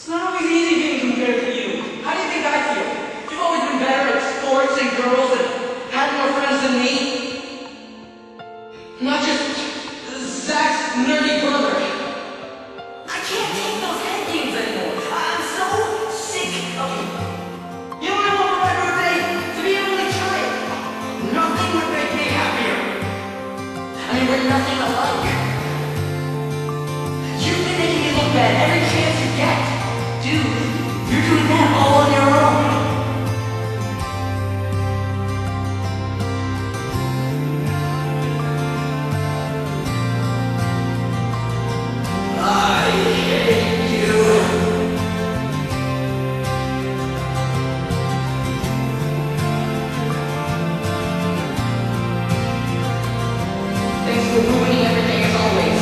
It's not always easy being compared to you. How do you think I feel? You've always been better at sports and girls and had more friends than me. Not just Zack's nerdy brother. I can't take those head games anymore. I'm so sick of it. You know what I want for my birthday? To be able to try it. Nothing would make me happier. I mean, we're nothing alike. You've been making me look bad every chance you get. Dude, you're doing that all on your own. I hate you. Thanks for ruining everything as always.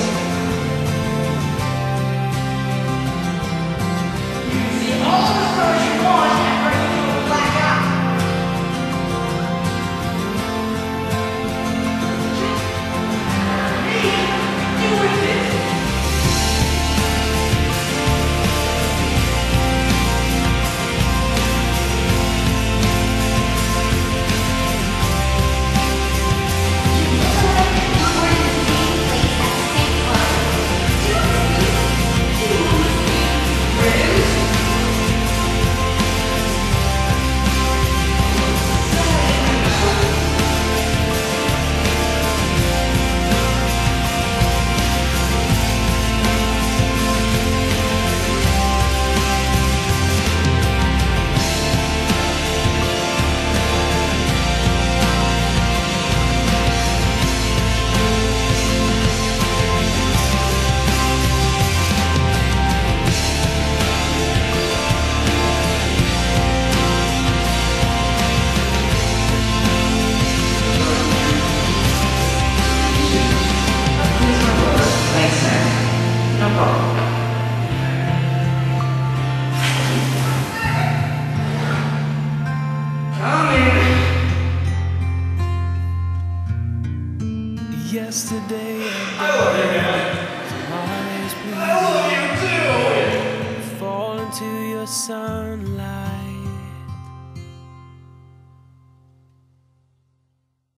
You can see all the stars you want after I give you a black eye. Hey, you with it. Thanks, Sam. No problem. Come in. Yesterday I love you, man.